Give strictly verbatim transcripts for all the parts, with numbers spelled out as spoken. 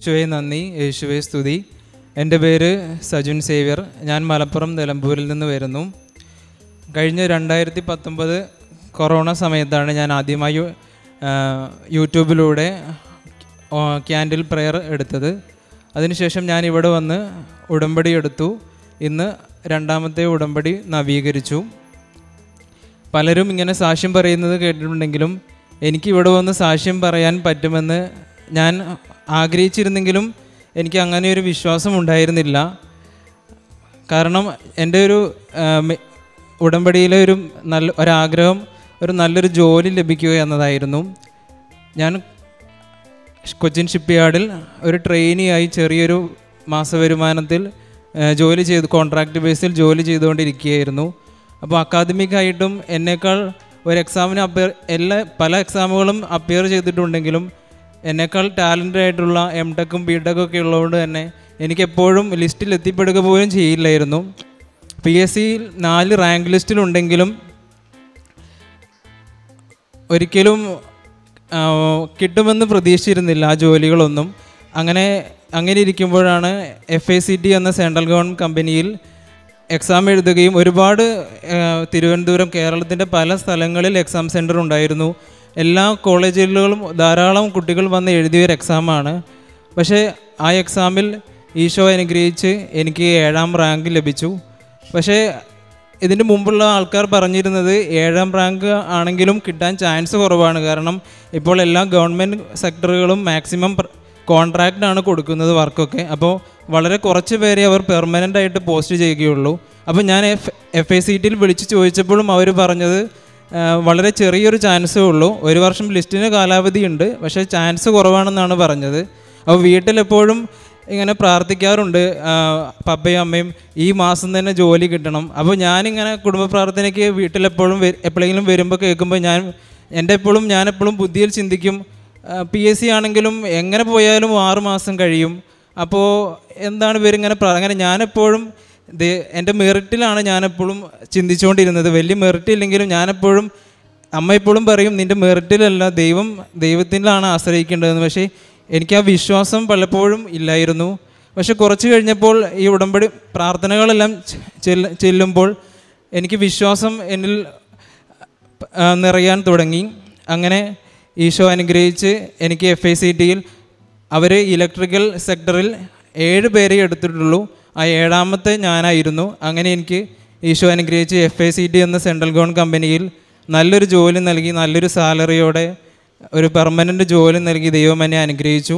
യേശുവേ നന്ദി, യേശുവേ സ്തുതി. എൻ്റെ പേര് സജുൻ സേവ്യർ. ഞാൻ മലപ്പുറം നിലമ്പൂരിൽ നിന്ന് വരുന്നു. കഴിഞ്ഞ രണ്ടായിരത്തി പത്തൊമ്പത് കൊറോണ സമയത്താണ് ഞാൻ ആദ്യമായി യൂട്യൂബിലൂടെ ക്യാൻഡിൽ പ്രെയർ എടുത്തത്. അതിനുശേഷം ഞാൻ ഇവിടെ വന്ന് ഉടമ്പടി എടുത്തു. ഇന്ന് രണ്ടാമത്തെ ഉടമ്പടി നവീകരിച്ചു. പലരും ഇങ്ങനെ സാക്ഷ്യം പറയുന്നത് കേട്ടിട്ടുണ്ടെങ്കിലും എനിക്ക് ഇവിടെ വന്ന് സാക്ഷ്യം പറയാൻ പറ്റുമെന്ന് ഞാൻ ആഗ്രഹിച്ചിരുന്നെങ്കിലും എനിക്ക് അങ്ങനെ ഒരു വിശ്വാസം ഉണ്ടായിരുന്നില്ല. കാരണം എൻ്റെ ഒരു ഉടമ്പടിയിലെ ഒരു നല്ല ഒരാഗ്രഹം ഒരു നല്ലൊരു ജോലി ലഭിക്കുക എന്നതായിരുന്നു. ഞാൻ കൊച്ചിൻ ഷിപ്പ്യാർഡിൽ ഒരു ട്രെയിനിയായി ചെറിയൊരു മാസവരുമാനത്തിൽ ജോലി ചെയ്ത് കോൺട്രാക്ട് ബേസിൽ ജോലി ചെയ്തുകൊണ്ടിരിക്കുകയായിരുന്നു. അപ്പോൾ അക്കാദമിക്കായിട്ടും എന്നേക്കാൾ ഒരു എക്സാമിന് അപ്പിയർ എല്ലാ പല എക്സാമുകളും അപ്പിയർ ചെയ്തിട്ടുണ്ടെങ്കിലും എന്നേക്കാൾ ടാലൻ്റ് ആയിട്ടുള്ള എം ടെക്കും ബി ടെക്കും ഒക്കെ ഉള്ളതുകൊണ്ട് തന്നെ എനിക്കെപ്പോഴും ലിസ്റ്റിൽ എത്തിപ്പെടുക പോലും ചെയ്യില്ലായിരുന്നു. പി എസ് സിയിൽ നാല് റാങ്ക് ലിസ്റ്റിലുണ്ടെങ്കിലും ഒരിക്കലും കിട്ടുമെന്ന് പ്രതീക്ഷിച്ചിരുന്നില്ല ആ ജോലികളൊന്നും. അങ്ങനെ അങ്ങനെ ഇരിക്കുമ്പോഴാണ് എഫ് ഐ സി ടി എന്ന സെൻട്രൽ ഗവൺമെൻറ് കമ്പനിയിൽ എക്സാം എഴുതുകയും ഒരുപാട് തിരുവനന്തപുരം കേരളത്തിൻ്റെ പല സ്ഥലങ്ങളിൽ എക്സാം സെൻറ്റർ ഉണ്ടായിരുന്നു. എല്ലാ കോളേജുകളിലും ധാരാളം കുട്ടികൾ വന്ന് എഴുതിയൊരു എക്സാമാണ്. പക്ഷേ ആ എക്സാമിൽ ഈശോ അനുഗ്രഹിച്ച് എനിക്ക് ഏഴാം റാങ്ക് ലഭിച്ചു. പക്ഷേ ഇതിന് മുമ്പുള്ള ആൾക്കാർ പറഞ്ഞിരുന്നത് ഏഴാം റാങ്ക് ആണെങ്കിലും കിട്ടാൻ ചാൻസ് കുറവാണ്. കാരണം ഇപ്പോൾ എല്ലാ ഗവൺമെൻറ് സെക്ടറുകളും മാക്സിമം കോൺട്രാക്റ്റാണ് കൊടുക്കുന്നത് വർക്കൊക്കെ. അപ്പോൾ വളരെ കുറച്ച് പേരെ അവർ പെർമനൻ്റ് ആയിട്ട് പോസ്റ്റ് ചെയ്യുകയുള്ളൂ. അപ്പോൾ ഞാൻ എഫ് എഫ് ഐ സി ടിയിൽ വിളിച്ച് ചോദിച്ചപ്പോഴും അവർ പറഞ്ഞത് വളരെ ചെറിയൊരു ചാൻസേ ഉള്ളൂ, ഒരു വർഷം ലിസ്റ്റിന് കാലാവധി ഉണ്ട്, പക്ഷേ ചാൻസ് കുറവാണെന്നാണ് പറഞ്ഞത്. അപ്പോൾ വീട്ടിലെപ്പോഴും ഇങ്ങനെ പ്രാർത്ഥിക്കാറുണ്ട്, പപ്പയും അമ്മയും ഈ മാസം തന്നെ ജോലി കിട്ടണം. അപ്പോൾ ഞാനിങ്ങനെ കുടുംബ പ്രാർത്ഥനയ്ക്ക് വീട്ടിലെപ്പോഴും എപ്പോഴെങ്കിലും വരുമ്പോൾ കേൾക്കുമ്പോൾ ഞാൻ എൻ്റെ എപ്പോഴും ഞാനെപ്പോഴും ബുദ്ധിയിൽ ചിന്തിക്കും, പി എസ് സി ആണെങ്കിലും എങ്ങനെ പോയാലും ആറ് മാസം കഴിയും. അപ്പോൾ എന്താണ് ഇവരിങ്ങനെ അങ്ങനെ ഞാനെപ്പോഴും എൻ്റെ മെറിറ്റിലാണ് ഞാനെപ്പോഴും ചിന്തിച്ചുകൊണ്ടിരുന്നത്. വലിയ മെറിറ്റ് ഇല്ലെങ്കിലും ഞാനെപ്പോഴും അമ്മ എപ്പോഴും പറയും നിൻ്റെ മെറിറ്റിലല്ല ദൈവം ദൈവത്തിലാണ് ആശ്രയിക്കേണ്ടതെന്ന്. പക്ഷേ എനിക്ക് ആ വിശ്വാസം പലപ്പോഴും ഇല്ലായിരുന്നു. പക്ഷെ കുറച്ച് കഴിഞ്ഞപ്പോൾ ഈ ഉടമ്പടി പ്രാർത്ഥനകളെല്ലാം ചെല്ല ചെല്ലുമ്പോൾ എനിക്ക് വിശ്വാസം എന്നിൽ നിറയാൻ തുടങ്ങി. അങ്ങനെ ഈശോ അനുഗ്രഹിച്ച് എനിക്ക് എഫ് ഐ സി ടിയിൽ അവർ ഇലക്ട്രിക്കൽ സെക്ടറിൽ ഏഴ് പേരെ എടുത്തിട്ടുള്ളൂ. ആ ഏഴാമത്തെ ഞാനായിരുന്നു. അങ്ങനെ എനിക്ക് ഈശോ അനുഗ്രഹിച്ച് എഫ് ഐ സി ടി എന്ന സെൻട്രൽ ഗവൺമെൻറ് കമ്പനിയിൽ നല്ലൊരു ജോലി നൽകി, നല്ലൊരു സാലറിയോടെ ഒരു പെർമനൻ്റ് ജോലി നൽകി ദൈവം എന്നെ അനുഗ്രഹിച്ചു.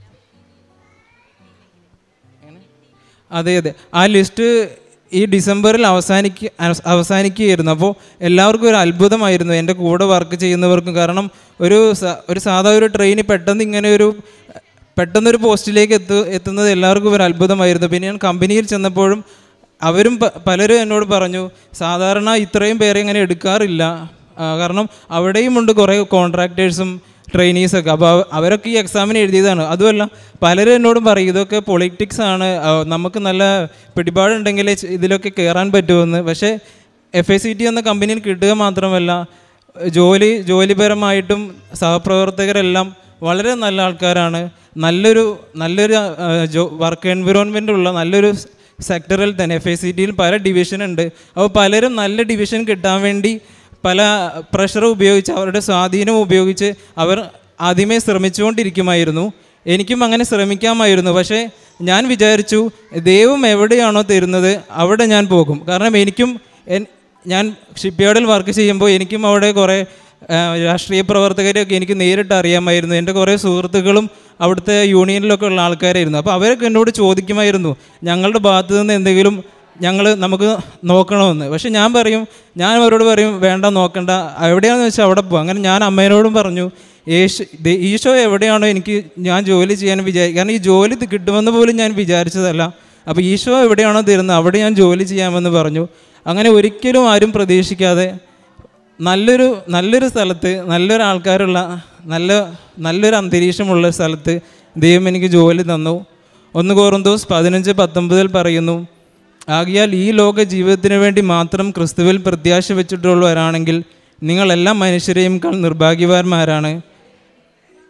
അതെ അതെ ആ ലിസ്റ്റ് ഈ ഡിസംബറിൽ അവസാനിക്ക അവസാനിക്കുകയായിരുന്നു. അപ്പോൾ എല്ലാവർക്കും ഒരു അത്ഭുതമായിരുന്നു, എൻ്റെ കൂടെ വർക്ക് ചെയ്യുന്നവർക്കും. കാരണം ഒരു ഒരു സാധാ ഒരു ട്രെയിനിൽ പെട്ടെന്ന് ഇങ്ങനെ ഒരു പെട്ടെന്നൊരു പോസ്റ്റിലേക്ക് എത്തു എത്തുന്നത് എല്ലാവർക്കും ഒരു അത്ഭുതമായിരുന്നു. പിന്നെ ഞാൻ കമ്പനിയിൽ ചെന്നപ്പോഴും അവരും പലരും എന്നോട് പറഞ്ഞു, സാധാരണ ഇത്രയും പേരെ ഇങ്ങനെ എടുക്കാറില്ല. കാരണം അവിടെയും ഉണ്ട് കുറേ കോൺട്രാക്ടേഴ്സും ട്രെയിനീസൊക്കെ. അപ്പോൾ അവരൊക്കെ ഈ എക്സാമിന് എഴുതിയതാണ്. അതുമല്ല പലരും എന്നോടും പറയും ഇതൊക്കെ പൊളിറ്റിക്സ് ആണ്, നമുക്ക് നല്ല പിടിപാടുണ്ടെങ്കിലേ ഇതിലൊക്കെ കയറാൻ പറ്റുമെന്ന്. പക്ഷേ എഫ് ഐ സി ടി എന്ന കമ്പനിയിൽ കിട്ടുക മാത്രമല്ല ജോലി ജോലിപരമായിട്ടും സഹപ്രവർത്തകരെല്ലാം വളരെ നല്ല ആൾക്കാരാണ്. നല്ലൊരു നല്ലൊരു ജോ വർക്ക് എൻവിറോൺമെൻ്റ് ഉള്ള നല്ലൊരു സെക്ടറിൽ തന്നെ എഫ് ഐ സി ടിയിൽ പല ഡിവിഷൻ ഉണ്ട്. അപ്പോൾ പലരും നല്ല ഡിവിഷൻ കിട്ടാൻ വേണ്ടി പല പ്രഷർ ഉപയോഗിച്ച് അവരുടെ സ്വാധീനം ഉപയോഗിച്ച് അവർ ആദ്യമേ ശ്രമിച്ചുകൊണ്ടിരിക്കുമായിരുന്നു. എനിക്കും അങ്ങനെ ശ്രമിക്കാമായിരുന്നു. പക്ഷേ ഞാൻ വിചാരിച്ചു ദൈവം എവിടെയാണോ തരുന്നത് അവിടെ ഞാൻ പോകും. കാരണം എനിക്കും ഞാൻ ഷിപ്പ്യാർഡിൽ വർക്ക് ചെയ്യുമ്പോൾ എനിക്കും അവിടെ കുറേ രാഷ്ട്രീയ പ്രവർത്തകരെയൊക്കെ എനിക്ക് നേരിട്ട് അറിയാമായിരുന്നു. എൻ്റെ കുറേ സുഹൃത്തുക്കളും അവിടുത്തെ യൂണിയനിലൊക്കെ ഉള്ള ആൾക്കാരായിരുന്നു. അപ്പോൾ അവരൊക്കെ എന്നോട് ചോദിക്കുമായിരുന്നു ഞങ്ങളുടെ ഭാഗത്തു നിന്ന് എന്തെങ്കിലും ഞങ്ങൾ നമുക്ക് നോക്കണമെന്ന്. പക്ഷെ ഞാൻ പറയും ഞാൻ അവരോട് പറയും വേണ്ട നോക്കണ്ട, എവിടെയാണെന്ന് വെച്ചാൽ അവിടെ പോകും. അങ്ങനെ ഞാൻ അമ്മേനോടും പറഞ്ഞു യേശു ഈശോ എവിടെയാണോ എനിക്ക് ഞാൻ ജോലി ചെയ്യാൻ വിചാരിക്കും, കാരണം ഈ ജോലി കിട്ടുമെന്ന് പോലും ഞാൻ വിചാരിച്ചതല്ല. അപ്പോൾ ഈശോ എവിടെയാണോ തരുന്നത് അവിടെ ഞാൻ ജോലി ചെയ്യാമെന്ന് പറഞ്ഞു. അങ്ങനെ ഒരിക്കലും ആരും പ്രതീക്ഷിക്കാതെ നല്ലൊരു നല്ലൊരു സ്ഥലത്ത് നല്ലൊരു ആൾക്കാരുള്ള നല്ല നല്ലൊരു അന്തരീക്ഷമുള്ള സ്ഥലത്ത് ദൈവം എനിക്ക് ജോലി തന്നു. ഒന്ന് കൊറിന്തോസ് പതിനഞ്ച് പത്തൊമ്പതിൽ പറയുന്നു, ആകയാൽ ഈ ലോക ജീവിതത്തിന് വേണ്ടി മാത്രം ക്രിസ്തുവിൽ പ്രത്യാശ വെച്ചിട്ടുള്ളവരാണെങ്കിൽ നിങ്ങൾ എല്ലാ മനുഷ്യരെയും നിർഭാഗ്യവാന്മാരാണ്.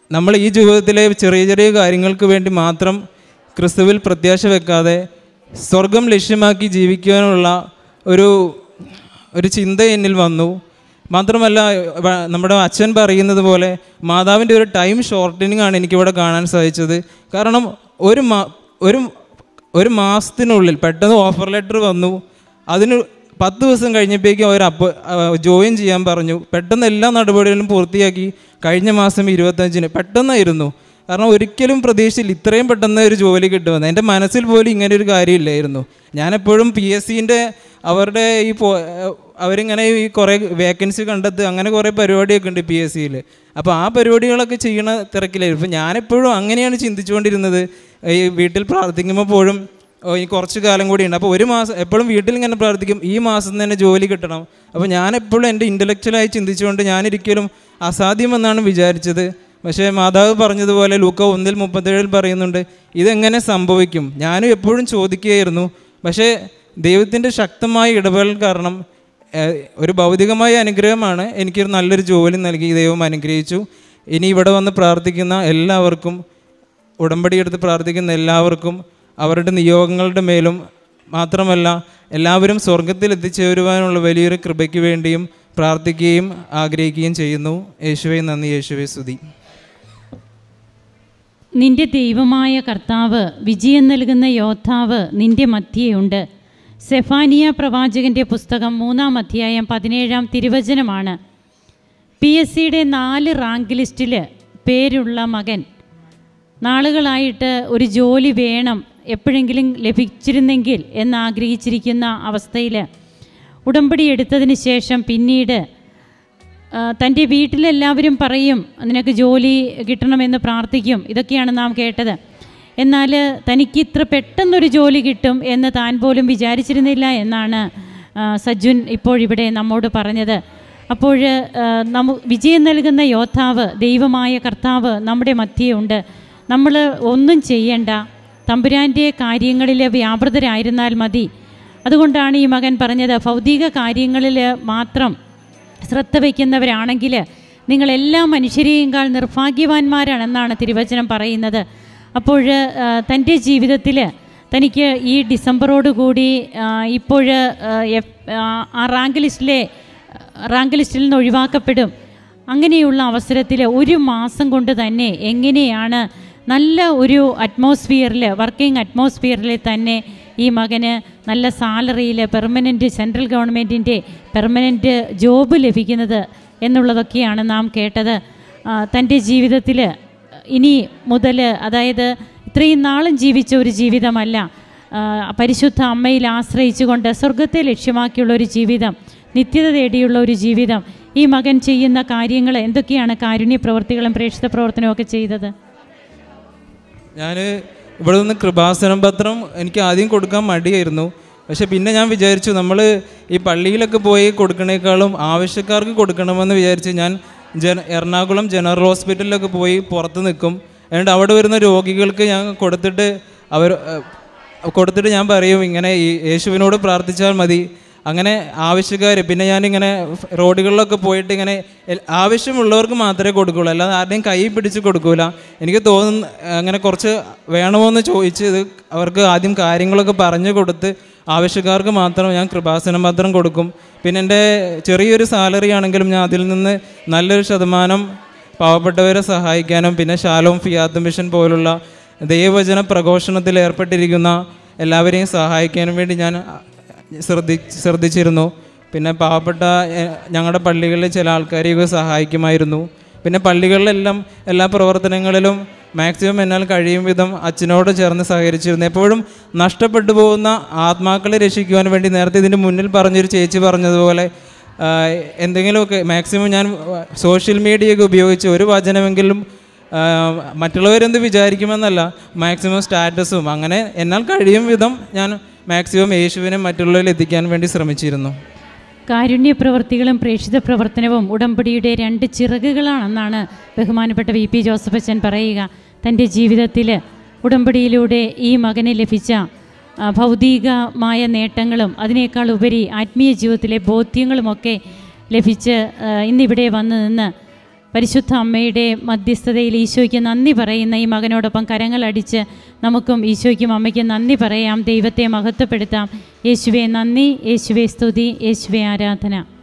നമ്മൾ ഈ ജീവിതത്തിലെ ചെറിയ ചെറിയ കാര്യങ്ങൾക്ക് വേണ്ടി മാത്രം ക്രിസ്തുവിൽ പ്രത്യാശ വെക്കാതെ സ്വർഗം ലക്ഷ്യമാക്കി ജീവിക്കാനുള്ള ഒരു ഒരു ചിന്ത എന്നിൽ വന്നു. മാത്രമല്ല, നമ്മുടെ അച്ഛൻ പറയുന്നത് പോലെ മാതാവിൻ്റെ ഒരു ടൈം ഷോർട്ടനിങ് ആണ് എനിക്കിവിടെ കാണാൻ സാധിച്ചത്. കാരണം ഒരു മാ ഒരു ഒരു മാസത്തിനുള്ളിൽ പെട്ടെന്ന് ഓഫർ ലെറ്റർ വന്നു. അതിന് പത്ത് ദിവസം കഴിഞ്ഞപ്പോഴേക്കും അവർ അപ്പ ജോയിൻ ചെയ്യാൻ പറഞ്ഞു. പെട്ടെന്ന് എല്ലാ നടപടികളും പൂർത്തിയാക്കി. കഴിഞ്ഞ മാസം ഇരുപത്തഞ്ചിന് പെട്ടെന്നായിരുന്നു. കാരണം ഒരിക്കലും പ്രതീക്ഷയിൽ ഇത്രയും പെട്ടെന്ന് ഒരു ജോലി കിട്ടുമെന്ന് എൻ്റെ മനസ്സിൽ പോലും ഇങ്ങനെ ഒരു കാര്യമില്ലായിരുന്നു. ഞാനെപ്പോഴും പി എസ് സിൻ്റെ അവരുടെ ഈ പോ അവരിങ്ങനെ ഈ കുറേ വേക്കൻസി കണ്ടെത്തുക അങ്ങനെ കുറേ പരിപാടിയൊക്കെ ഉണ്ട് പി എസ് സിയിൽ. അപ്പോൾ ആ പരിപാടികളൊക്കെ ചെയ്യണ തിരക്കിലായിരുന്നു. ഇപ്പോൾ ഞാനെപ്പോഴും അങ്ങനെയാണ് ചിന്തിച്ചുകൊണ്ടിരുന്നത്. ഈ വീട്ടിൽ പ്രാർത്ഥിക്കുമ്പോൾ പോലും ഈ കുറച്ച് കാലം കൂടി ഉണ്ട്. അപ്പോൾ ഒരു മാസം എപ്പോഴും വീട്ടിൽ ഇങ്ങനെ പ്രാർത്ഥിക്കും, ഈ മാസം തന്നെ ജോലി കിട്ടണം. അപ്പോൾ ഞാനെപ്പോഴും എൻ്റെ ഇൻ്റലക്ച്വലായി ചിന്തിച്ചുകൊണ്ട് ഞാനൊരിക്കലും അസാധ്യമെന്നാണ് വിചാരിച്ചത്. പക്ഷേ മാതാവ് പറഞ്ഞതുപോലെ ലൂക്ക ഒന്നിൽ മുപ്പത്തേഴിൽ പറയുന്നുണ്ട്, ഇതെങ്ങനെ സംഭവിക്കും? ഞാനും എപ്പോഴും ചോദിക്കുകയായിരുന്നു. പക്ഷേ ദൈവത്തിൻ്റെ ശക്തമായ ഇടപെടൽ കാരണം ഒരു ഭൗതികമായ അനുഗ്രഹമാണ് എനിക്കൊരു നല്ലൊരു ജോലി നൽകി ദൈവം അനുഗ്രഹിച്ചു. ഇനി ഇവിടെ വന്ന് പ്രാർത്ഥിക്കുന്ന എല്ലാവർക്കും, ഉടമ്പടി എടുത്ത് പ്രാർത്ഥിക്കുന്ന എല്ലാവർക്കും അവരുടെ നിയോഗങ്ങളുടെ മേലും മാത്രമല്ല എല്ലാവരും സ്വർഗത്തിൽ എത്തിച്ചേരുവാനുള്ള വലിയൊരു കൃപയ്ക്ക് വേണ്ടിയും പ്രാർത്ഥിക്കുകയും ആഗ്രഹിക്കുകയും ചെയ്യുന്നു. യേശുവേ നന്ദി, യേശുവേ സ്തുതി. നിന്റെ ദൈവമായ കർത്താവ്, വിജയം നൽകുന്ന യോദ്ധാവ് നിന്റെ മധ്യേയുണ്ട്. സെഫാനിയ പ്രവാചകൻ്റെ പുസ്തകം മൂന്നാം അധ്യായം പതിനേഴാം തിരുവചനമാണ്. പി എസ് സിയുടെ നാല് റാങ്ക് ലിസ്റ്റിൽ പേരുള്ള മകൻ നാളുകളായിട്ട് ഒരു ജോലി വേണം, എപ്പോഴെങ്കിലും ലഭിച്ചിരുന്നെങ്കിൽ എന്നാഗ്രഹിച്ചിരിക്കുന്ന അവസ്ഥയിൽ ഉടമ്പടി എടുത്തതിന് ശേഷം പിന്നീട് തൻ്റെ വീട്ടിലെല്ലാവരും പറയും നിനക്ക് ജോലി കിട്ടണമെന്ന് പ്രാർത്ഥിക്കും. ഇതൊക്കെയാണ് നാം കേട്ടത്. എന്നാൽ തനിക്ക് ഇത്ര പെട്ടെന്നൊരു ജോലി കിട്ടും എന്ന് താൻ പോലും വിചാരിച്ചിരുന്നില്ല എന്നാണ് സജ്ജുൻ ഇപ്പോഴിവിടെ നമ്മോട് പറഞ്ഞത്. അപ്പോൾ നമ്മ വിജയം നൽകുന്ന യോദ്ധാവ് ദൈവമായ കർത്താവ് നമ്മുടെ മധ്യയുണ്ട്. നമ്മൾ ഒന്നും ചെയ്യണ്ട, തമ്പുരാൻ്റെ കാര്യങ്ങളിൽ വ്യാപൃതരായിരുന്നാൽ മതി. അതുകൊണ്ടാണ് ഈ മകൻ പറഞ്ഞത്, ഭൗതിക കാര്യങ്ങളിൽ മാത്രം ശ്രദ്ധ വയ്ക്കുന്നവരാണെങ്കിൽ നിങ്ങളെല്ലാ മനുഷ്യരെയുംകാൾ നിർഭാഗ്യവാന്മാരാണെന്നാണ് തിരുവചനം പറയുന്നത്. അപ്പോൾ തൻ്റെ ജീവിതത്തിൽ തനിക്ക് ഈ ഡിസംബറോടുകൂടി ഇപ്പോൾ ആ റാങ്ക് ലിസ്റ്റിലെ റാങ്ക് ലിസ്റ്റിൽ നിന്ന് ഒഴിവാക്കപ്പെടും. അങ്ങനെയുള്ള അവസരത്തിൽ ഒരു മാസം കൊണ്ട് തന്നെ എങ്ങനെയാണ് നല്ല ഒരു അറ്റ്മോസ്ഫിയറിൽ, വർക്കിംഗ് അറ്റ്മോസ്ഫിയറിൽ തന്നെ ഈ മകന് നല്ല സാലറിയിൽ പെർമനൻറ്റ് സെൻട്രൽ ഗവൺമെൻറ്റിൻ്റെ പെർമനൻറ്റ് ജോബ് ലഭിക്കുന്നത് എന്നുള്ളതൊക്കെയാണ് നാം കേട്ടത്. തൻ്റെ ജീവിതത്തിൽ ഇനി മുതൽ, അതായത് ഇത്രയും നാളും ജീവിച്ച ഒരു ജീവിതമല്ല, പരിശുദ്ധ അമ്മയിൽ ആശ്രയിച്ചുകൊണ്ട് സ്വർഗത്തെ ലക്ഷ്യമാക്കിയുള്ളൊരു ജീവിതം, നിത്യത തേടിയുള്ള ഒരു ജീവിതം. ഈ മകൻ ചെയ്യുന്ന കാര്യങ്ങൾ എന്തൊക്കെയാണ്? കാരുണ്യ പ്രവർത്തികളും പ്രേക്ഷിത പ്രവർത്തനവും ഒക്കെ ചെയ്തത്. ഞാൻ ഇവിടെ നിന്ന് കൃപാസനം പത്രം എനിക്ക് ആദ്യം കൊടുക്കാൻ മടിയായിരുന്നു. പക്ഷെ പിന്നെ ഞാൻ വിചാരിച്ചു നമ്മൾ ഈ പള്ളിയിലൊക്കെ പോയി കൊടുക്കണേക്കാളും ആവശ്യക്കാർക്ക് കൊടുക്കണമെന്ന് വിചാരിച്ച് ഞാൻ ജന എറണാകുളം ജനറൽ ഹോസ്പിറ്റലിലൊക്കെ പോയി പുറത്ത് നിൽക്കും. എന്നിട്ട് അവിടെ വരുന്ന രോഗികൾക്ക് ഞാൻ കൊടുത്തിട്ട് അവർ കൊടുത്തിട്ട് ഞാൻ പറയും ഇങ്ങനെ ഈ യേശുവിനോട് പ്രാർത്ഥിച്ചാൽ മതി. അങ്ങനെ ആവശ്യക്കാർ, പിന്നെ ഞാനിങ്ങനെ റോഡുകളിലൊക്കെ പോയിട്ട് ഇങ്ങനെ ആവശ്യമുള്ളവർക്ക് മാത്രമേ കൊടുക്കുകയുള്ളൂ, അല്ലാതെ ആരുടെയും കൈ പിടിച്ച് കൊടുക്കൂല. എനിക്ക് തോന്നുന്നു അങ്ങനെ കുറച്ച് വേണമോ എന്ന് ചോദിച്ച് ഇത് അവർക്ക് ആദ്യം കാര്യങ്ങളൊക്കെ പറഞ്ഞു കൊടുത്ത് ആവശ്യക്കാർക്ക് മാത്രം ഞാൻ കൃപാസനം പത്രം കൊടുക്കും. പിന്നെ എൻ്റെ ചെറിയൊരു സാലറി ആണെങ്കിലും ഞാൻ അതിൽ നിന്ന് നല്ലൊരു ശതമാനം പാവപ്പെട്ടവരെ സഹായിക്കാനും പിന്നെ ശാലോം ഫിയാത്ത് മിഷൻ പോലുള്ള ദൈവവചന പ്രഘോഷണത്തിൽ ഏർപ്പെട്ടിരിക്കുന്ന എല്ലാവരെയും സഹായിക്കാനും വേണ്ടി ഞാൻ ശ്രദ്ധി ശ്രദ്ധിച്ചിരുന്നു. പിന്നെ പാവപ്പെട്ട ഞങ്ങളുടെ പള്ളികളിൽ ചില ആൾക്കാരെയൊക്കെ സഹായിക്കുമായിരുന്നു. പിന്നെ പള്ളികളിലെല്ലാം എല്ലാ പ്രവർത്തനങ്ങളിലും മാക്സിമം എന്നാൽ കഴിയും വിധം അച്ഛനോട് ചേർന്ന് സഹകരിച്ചിരുന്നു. എപ്പോഴും നഷ്ടപ്പെട്ടു പോകുന്ന ആത്മാക്കളെ രക്ഷിക്കുവാൻ വേണ്ടി നേരത്തെ ഇതിൻ്റെ മുന്നിൽ പറഞ്ഞൊരു ചേച്ചി പറഞ്ഞതുപോലെ എന്തെങ്കിലുമൊക്കെ മാക്സിമം ഞാൻ സോഷ്യൽ മീഡിയയൊക്കെ ഉപയോഗിച്ച് ഒരു വചനമെങ്കിലും മറ്റുള്ളവരെന്ത് വിചാരിക്കുമെന്നല്ല, മാക്സിമം സ്റ്റാറ്റസും അങ്ങനെ എന്നാൽ കഴിയും വിധം ഞാൻ മാക്സിമം യേശുവിനെ മറ്റുള്ളവരിൽ എത്തിക്കാൻ വേണ്ടി ശ്രമിച്ചിരുന്നു. കാരുണ്യ പ്രവർത്തികളും പ്രേക്ഷിത പ്രവർത്തനവും ഉടമ്പടിയുടെ രണ്ട് ചിറകുകളാണെന്നാണ് ബഹുമാനപ്പെട്ട വി പി ജോസഫ് അച്ഛൻ പറയുക. തൻ്റെ ജീവിതത്തിൽ ഉടമ്പടിയിലൂടെ ഈ മകന് ലഭിച്ച ഭൗതികമായ നേട്ടങ്ങളും അതിനേക്കാൾ ഉപരി ആത്മീയ ജീവിതത്തിലെ ബോധ്യങ്ങളുമൊക്കെ ലഭിച്ച് ഇന്നിവിടെ വന്ന് നിന്ന് പരിശുദ്ധ അമ്മയുടെ മധ്യസ്ഥതയിൽ ഈശോയ്ക്ക് നന്ദി പറയുന്ന ഈ മകനോടൊപ്പം കരങ്ങളടിച്ച് നമുക്കും ഈശോയ്ക്കും അമ്മയ്ക്കും നന്ദി പറയാം. ദൈവത്തെ മഹത്വപ്പെടുത്താം. യേശുവേ നന്ദി, യേശുവേ സ്തുതി, യേശുവേ ആരാധന.